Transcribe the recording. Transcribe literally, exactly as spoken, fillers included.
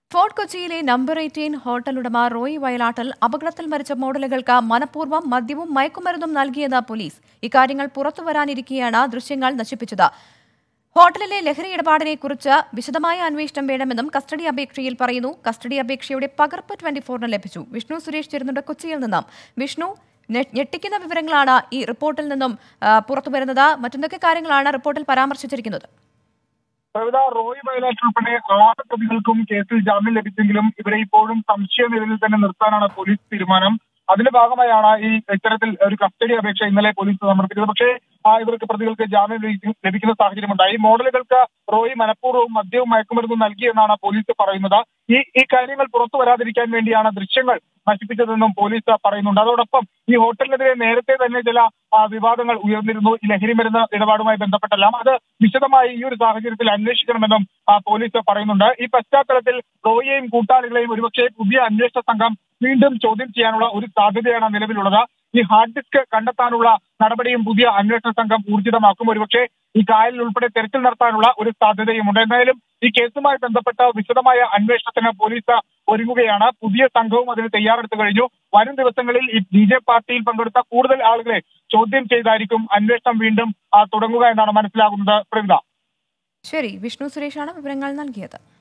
Fort കൊച്ചിയിലെ number eighteen hotel ഉടമ റോയി വയലാട്ടൽ അപകടത്തിൽ മരിച്ച മോഡലുകൾക്ക് മനഃപൂർവ്വം മദ്യവും മയക്കുമരുന്നും നൽകിയെന്ന് പോലീസ്. ഇക്കാര്യങ്ങൾ പുറത്തുവരാനിരിക്കെയാണ് ദൃശ്യങ്ങൾ നശിപ്പിച്ചത്. ഹോട്ടലിലെ ലഹരി ഇടപാടിനെക്കുറിച്ച് വിശദമായ അന്വേഷണം വേണമെന്നും കസ്റ്റഡി അപേക്ഷയിൽ പറയുന്നു. കസ്റ്റഡി അപേക്ഷയുടെ പകർപ്പ് ട്വന്റി ഫോറിന് ലഭിച്ചു. വിഷ്ണു സുരേഷ് ചേരുന്നുണ്ട് കൊച്ചിയിൽ നിന്നും. വിഷ്ണു, ഞെട്ടിക്കുന്ന വിവരങ്ങളാണ് ഈ റിപ്പോർട്ടിൽ നിന്നും പുറത്തുവരുന്നത്. മറ്റെന്തൊക്കെ കാര്യങ്ങളാണ് റിപ്പോർട്ടിൽ പരാമർശിച്ചിരിക്കുന്നത്? റോയി വയലാട്ടൽ ഉൾപ്പെടെ ആറ് പ്രതികൾക്കും കേസിൽ ജാമ്യം ലഭിച്ചെങ്കിലും ഇവരെ ഇപ്പോഴും സംശയനിഴലിൽ തന്നെ നിർത്താനാണ് പോലീസ് തീരുമാനം. അതിന്റെ ഭാഗമായാണ് ഈ ഇത്തരത്തിൽ ഒരു കസ്റ്റഡി അപേക്ഷ ഇന്നലെ പോലീസ് സമർപ്പിച്ചത്. പക്ഷേ ആ ഇവർക്ക് പ്രതികൾക്ക് ജാമ്യം ലഭിക്കുന്ന സാഹചര്യമുണ്ടായി. മോഡലുകൾക്ക് റോയി മനഃപൂർവ്വവും മദ്യവും മയക്കുമരുന്നും നൽകിയെന്നാണ് പോലീസ് പറയുന്നത്. ഈ ഈ കാര്യങ്ങൾ പുറത്തു വരാതിരിക്കാൻ വേണ്ടിയാണ് ദൃശ്യങ്ങൾ നശിപ്പിച്ചതെന്നും പോലീസ് പറയുന്നുണ്ട്. അതോടൊപ്പം ഈ ഹോട്ടലിനെതിരെ നേരത്തെ തന്നെ ചില വിവാദങ്ങൾ ഉയർന്നിരുന്നു. ഈ ലഹരി മരുന്ന് ഇടപാടുമായി ബന്ധപ്പെട്ടെല്ലാം അത് വിശദമായി ഈ ഒരു സാഹചര്യത്തിൽ അന്വേഷിക്കണമെന്നും പോലീസ് പറയുന്നുണ്ട്. ഈ പശ്ചാത്തലത്തിൽ റോയിയെയും കൂട്ടാളികളെയും ഒരുപക്ഷെ പുതിയ അന്വേഷണ സംഘം വീണ്ടും ചോദ്യം ചെയ്യാനുള്ള ഒരു സാധ്യതയാണ് നിലവിലുള്ളത്. ഈ ഹാർഡ് ഡിസ്ക് കണ്ടെത്താനുള്ള നടപടിയും പുതിയ അന്വേഷണ സംഘം ഊർജിതമാക്കും. ഒരുപക്ഷെ ഈ കായലിൽ ഉൾപ്പെടെ തെരച്ചിൽ നടത്താനുള്ള ഒരു സാധ്യതയുമുണ്ട്. എന്തായാലും ഈ കേസുമായി ബന്ധപ്പെട്ട വിശദമായ അന്വേഷണത്തിന് പോലീസ് ഒരുങ്ങുകയാണ്. പുതിയ സംഘവും അതിന് തയ്യാറെടുത്തു കഴിഞ്ഞു. വരും ദിവസങ്ങളിൽ ഈ ബി ജെ പാർട്ടിയിൽ പങ്കെടുത്ത കൂടുതൽ ആളുകളെ ചോദ്യം ചെയ്തായിരിക്കും അന്വേഷണം വീണ്ടും തുടങ്ങുക എന്നാണ് മനസ്സിലാകുന്നത്. പ്രവിത. ശരി, വിഷ്ണു സുരേഷാണ് വിവരങ്ങൾ നൽകിയത്.